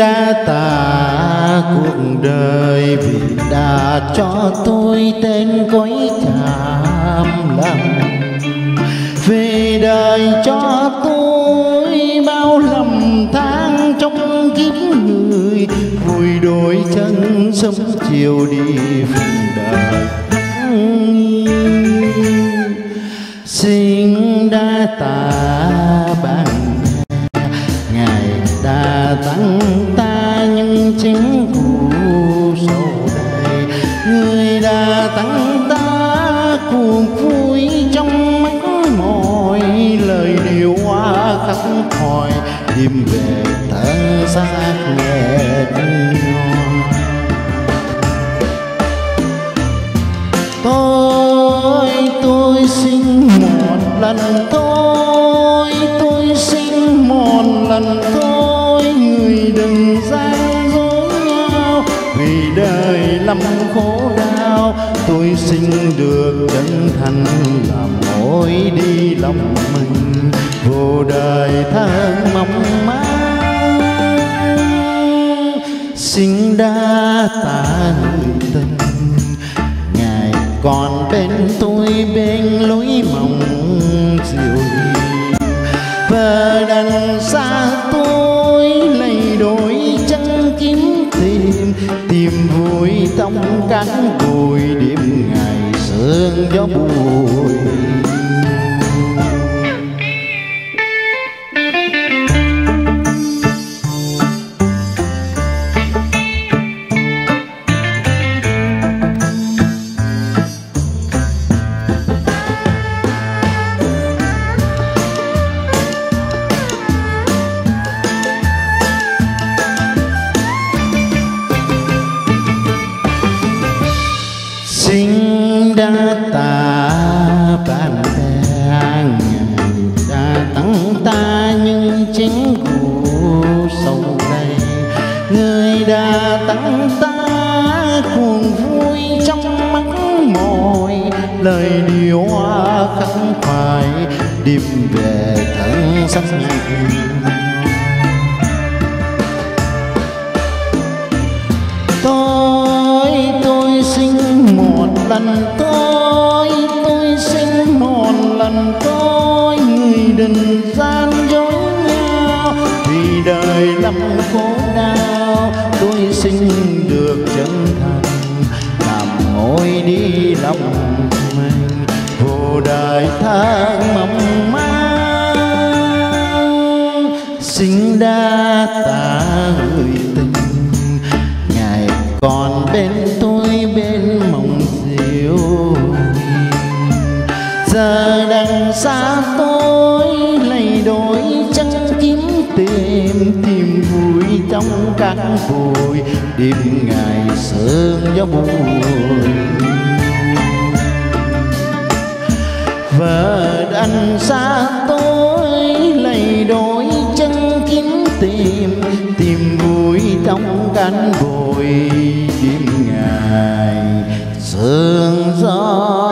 đa tạ cuộc đời vì đã cho tôi tên cõi chạm lòng, về đời cho tôi bao lầm than trong kiếp người, vùi đôi chân sớm chiều đi phương đời. Xin đa tạ bạn Ngài đã tặng ta những chính cụ sầu đầy, người đã tặng ta cuộc vui trong mắt mỏi, lời điều hoa khắc khoải tìm về thân xác mệt nhòa. Tôi xin một lần thôi, tôi xin một lần thôi, người đừng gian dối nhau, vì đời lắm khổ đau. Tôi xin được chân thành làm mối đi lòng mình, vô đời thơ mong manh. Xin đa tạ người tình, Ngài còn bên tôi bên lối mộng dịu hiền, và đằng xa tôi lầy đổi chân kiếm tìm vui trong cánh bụi, đêm ngày sương gió bụi. Xin đa tạ bạn bè, Ngài đã tặng ta những chính cụ sầu đầy, người đã tặng ta cuồng vui trong mắt mỏi, lời điều hoa khắc khoải đêm về thân sắc lạnh. Tôi xin một lần thôi, tôi xin một lần thôi, người đừng gian dối nhau, vì đời lắm khổ đau. Tôi xin được chân thành làm ngôi đi lòng mình, vô đời thơ mong manh. Xin đa tạ người tình, Ngài còn bên tôi bên mộng dịu hiền, giờ đằng xa tôi lầy đổi chân kiếm tìm vui trong các bụi, đêm ngày sương gió bụi. Và đằng xa tôi lầy đổi chân kiếm tìm vui trong cánh bụi, đêm ngày sương gió